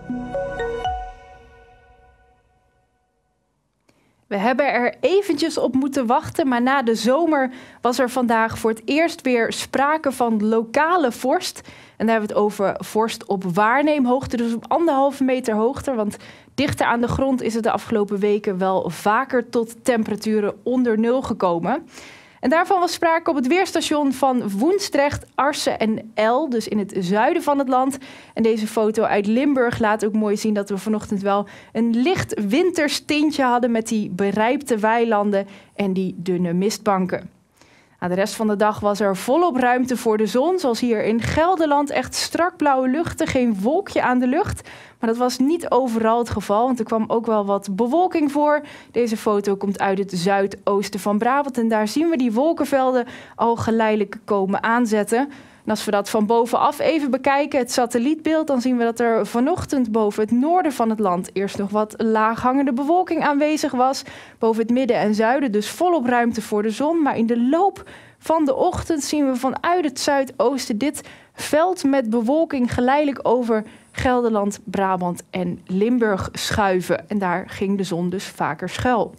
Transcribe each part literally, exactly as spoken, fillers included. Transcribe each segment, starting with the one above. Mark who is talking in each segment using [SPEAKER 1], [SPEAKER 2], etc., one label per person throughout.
[SPEAKER 1] We hebben er eventjes op moeten wachten, maar na de zomer was er vandaag voor het eerst weer sprake van lokale vorst. En daar hebben we het over vorst op waarneemhoogte, dus op anderhalve meter hoogte. Want dichter aan de grond is het de afgelopen weken wel vaker tot temperaturen onder nul gekomen. En daarvan was sprake op het weerstation van Woensdrecht, Arsen en El, dus in het zuiden van het land. En deze foto uit Limburg laat ook mooi zien dat we vanochtend wel een licht winters tintje hadden met die berijpte weilanden en die dunne mistbanken. Nou, de rest van de dag was er volop ruimte voor de zon, zoals hier in Gelderland echt strak blauwe luchten, geen wolkje aan de lucht. Maar dat was niet overal het geval, want er kwam ook wel wat bewolking voor. Deze foto komt uit het zuidoosten van Brabant en daar zien we die wolkenvelden al geleidelijk komen aanzetten. En als we dat van bovenaf even bekijken, het satellietbeeld, dan zien we dat er vanochtend boven het noorden van het land eerst nog wat laaghangende bewolking aanwezig was. Boven het midden en zuiden dus volop ruimte voor de zon. Maar in de loop van de ochtend zien we vanuit het zuidoosten dit veld met bewolking geleidelijk over Gelderland, Brabant en Limburg schuiven. En daar ging de zon dus vaker schuil.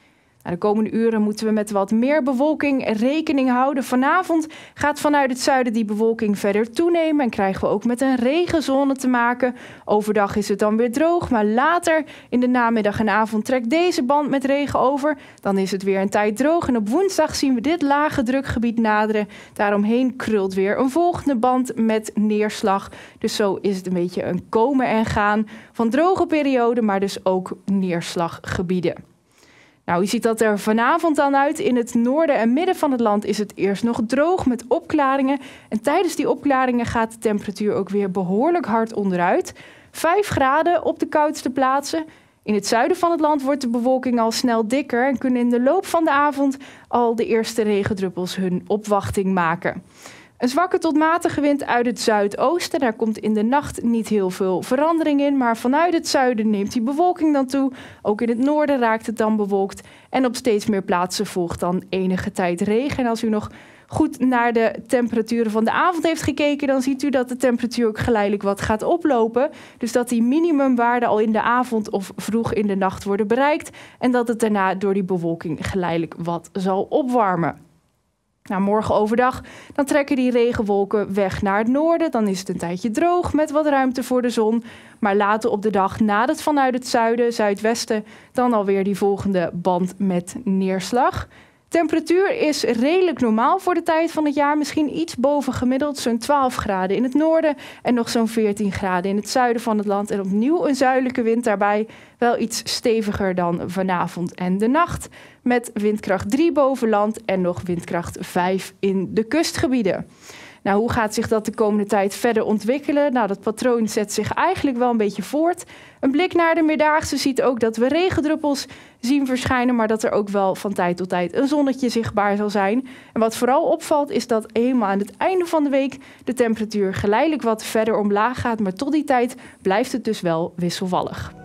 [SPEAKER 1] De komende uren moeten we met wat meer bewolking rekening houden. Vanavond gaat vanuit het zuiden die bewolking verder toenemen en krijgen we ook met een regenzone te maken. Overdag is het dan weer droog, maar later in de namiddag en avond trekt deze band met regen over. Dan is het weer een tijd droog en op woensdag zien we dit lage drukgebied naderen. Daaromheen krult weer een volgende band met neerslag. Dus zo is het een beetje een komen en gaan van droge perioden, maar dus ook neerslaggebieden. Nou, hoe ziet dat er vanavond dan uit? In het noorden en midden van het land is het eerst nog droog met opklaringen. En tijdens die opklaringen gaat de temperatuur ook weer behoorlijk hard onderuit. Vijf graden op de koudste plaatsen. In het zuiden van het land wordt de bewolking al snel dikker en kunnen in de loop van de avond al de eerste regendruppels hun opwachting maken. Een zwakke tot matige wind uit het zuidoosten. Daar komt in de nacht niet heel veel verandering in, maar vanuit het zuiden neemt die bewolking dan toe. Ook in het noorden raakt het dan bewolkt en op steeds meer plaatsen volgt dan enige tijd regen. En als u nog goed naar de temperaturen van de avond heeft gekeken, dan ziet u dat de temperatuur ook geleidelijk wat gaat oplopen. Dus dat die minimumwaarden al in de avond of vroeg in de nacht worden bereikt en dat het daarna door die bewolking geleidelijk wat zal opwarmen. Nou, morgen overdag dan trekken die regenwolken weg naar het noorden. Dan is het een tijdje droog met wat ruimte voor de zon. Maar later op de dag nadert vanuit het zuiden, zuidwesten dan alweer die volgende band met neerslag. Temperatuur is redelijk normaal voor de tijd van het jaar. Misschien iets boven gemiddeld, zo'n twaalf graden in het noorden en nog zo'n veertien graden in het zuiden van het land. En opnieuw een zuidelijke wind daarbij, wel iets steviger dan vanavond en de nacht. Met windkracht drie boven land en nog windkracht vijf in de kustgebieden. Nou, hoe gaat zich dat de komende tijd verder ontwikkelen? Nou, dat patroon zet zich eigenlijk wel een beetje voort. Een blik naar de meerdaagse ziet ook dat we regendruppels zien verschijnen, maar dat er ook wel van tijd tot tijd een zonnetje zichtbaar zal zijn. En wat vooral opvalt is dat helemaal aan het einde van de week de temperatuur geleidelijk wat verder omlaag gaat, maar tot die tijd blijft het dus wel wisselvallig.